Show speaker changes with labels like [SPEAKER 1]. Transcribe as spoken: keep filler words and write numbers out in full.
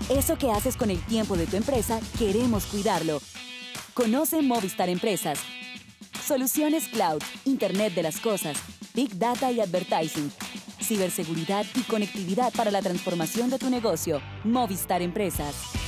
[SPEAKER 1] Eso que haces con el tiempo de tu empresa, queremos cuidarlo. Conoce Movistar Empresas. Soluciones Cloud, Internet de las Cosas, Big Data y Advertising, ciberseguridad y conectividad para la transformación de tu negocio. Movistar Empresas.